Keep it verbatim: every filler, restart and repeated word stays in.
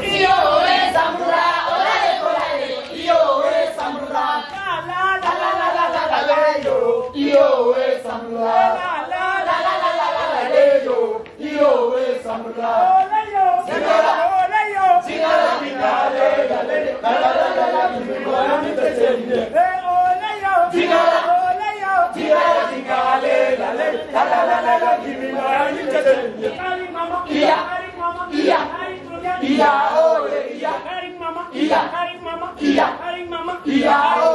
Iyo we samura, olale olale. Iyo we samura. La la la la la la la yo. Iyo we samura. La la la la la la la yo. Iyo we samura. Ole yo. Singara, ole yo. Singara bingale, gale. La la la la la bingale ni tete. Ole yo. Singara, ole yo. Singara bingale, gale. La la la la la bingale ni tete. Iya, iya, iya, oh, iya, iya, mama, iya, mama, iya, mama, iya, oh.